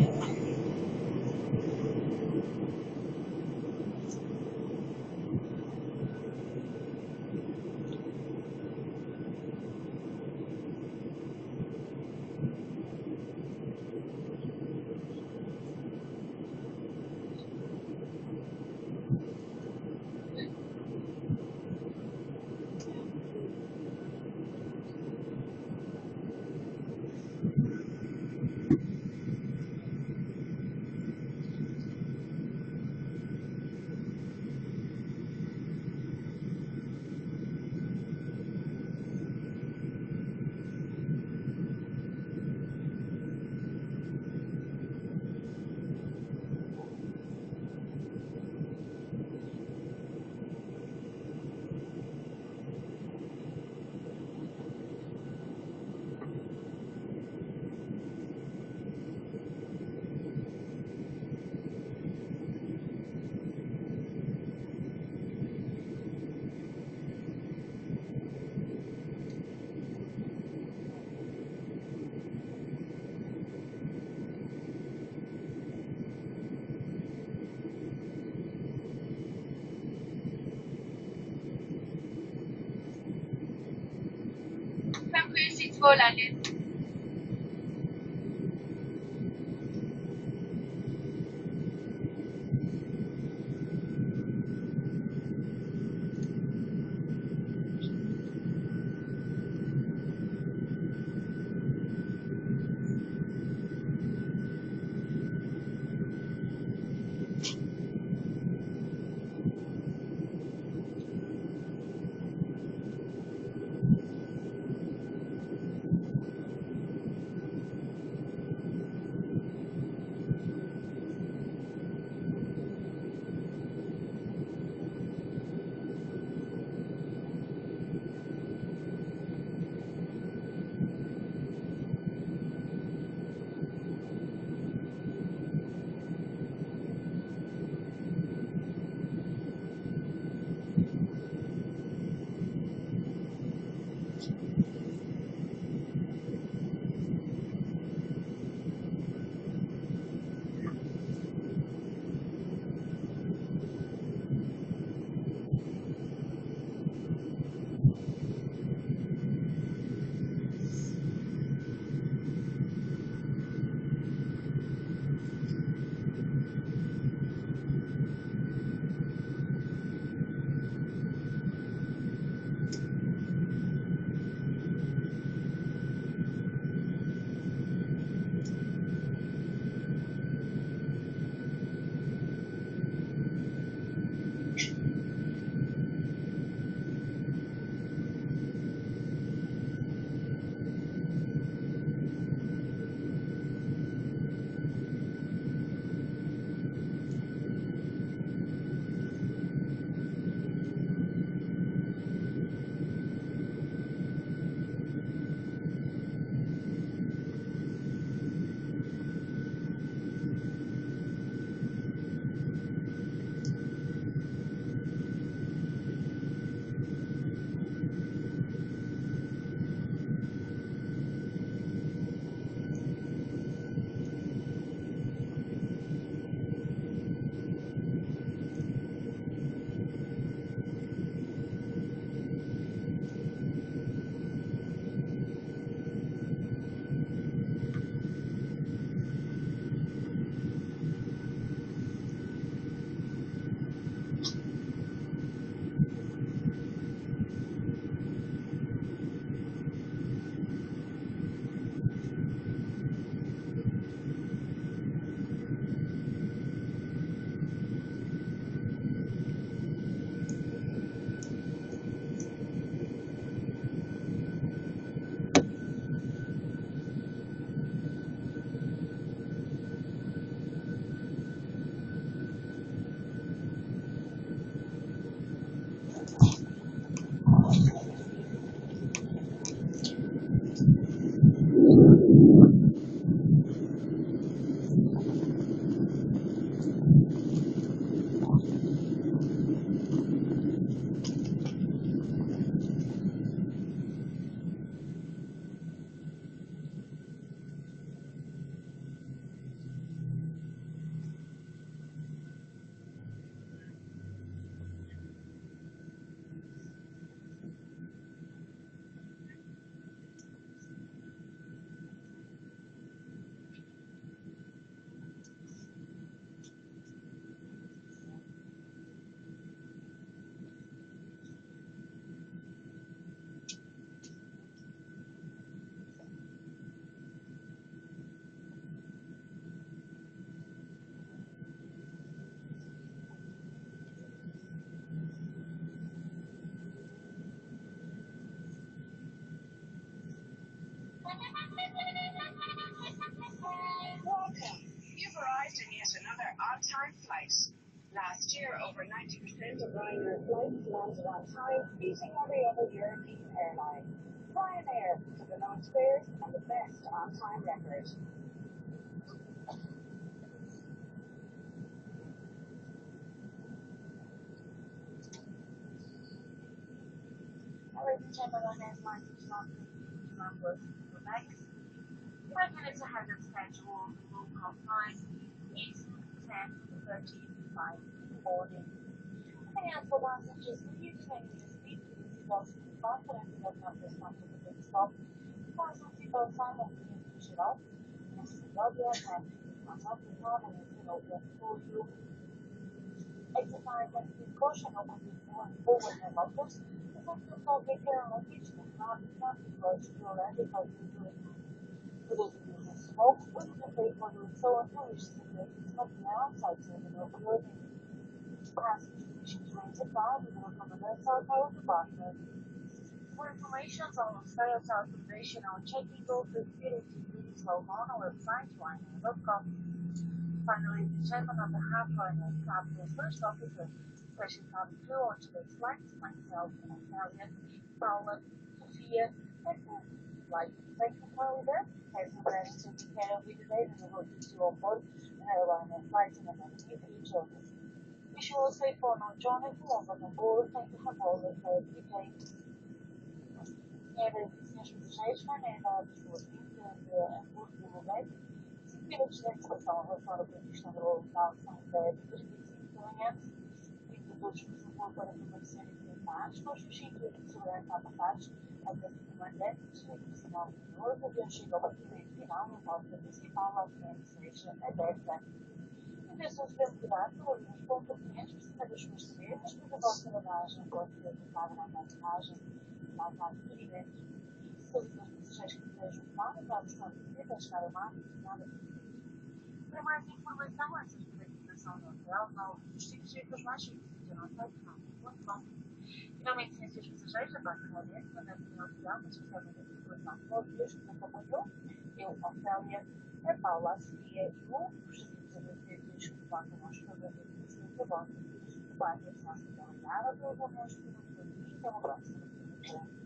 Même que si tu vas la lettre. Welcome. You've arrived in yet another on-time flight. Last year, over 90% of Ryanair flights landed on time, beating every other European airline. Ryanair, for the lowest fares and the best on-time record. Ladies and gentlemen, as Martin Lambert Quebec, 5 minutes ahead of schedule, local time is 10:35 in the morning. Financial passengers will use training to speed to the seatbelts with confidence that not responsible for the stop. Fasten seatbelt sign and push it off. This is well your hand. Contact the cabin and turn over full view. Exercise and precaution open before and forward and lockers. Essential repair and location is not approach to already by usually. For those of you who smoke, we can pay for doing so until you cigarette is smoking outside terminal clothing. Passengers wishing to rent a car will come on the South Tower department. For information on sales authorization or checking go to please log on our website ryanair.com. Finally, the chairman of the half Ryanair Capital First Officer, Special Cabin Crew on today's flights, myself, Natalia, Paula, Sophia, and Bob. Like, thank you for there. As you guys taking care of you today, and we hope you see you on board and have a Ryanair flight and a new future. Wish you all safe on our journey to London on board. Thank you for always having me. Era desnecessários maneirados por Hamburgo do Leite, 5 minutos de antecipação em relação ao previsto no local são 10h35 da manhã, e todos por favor para permanecerem informados com os cintos de segurança apertados até o comandante, no sinal menor, o avião chega ao batimento final no rota principal, ao que seja aberta. Intenções de velocidade por alguns pontos por cima das suas cabeças, porque a vossa bagagem pode ser levada na aterragem. Caso perigoso. Todos os passageiros que estejam ocupados à versão de vida, chegar ao mar e nada por Para mais informação, antes da ativação do hotel, não os sítios mais chiques do nosso site.com. Finalmente, ciências passageiros, a parte da dentro, quando a minha opinião, mas especialmente a informação de todos os que nos acompanhou, eu, Ofélia, a Paula, a Sofia e o gostaríamos de agradecer e desculpar com nós todas as informações da vossa, o qual é a nossa obrigada, todos os meus produtos e até uma próxima.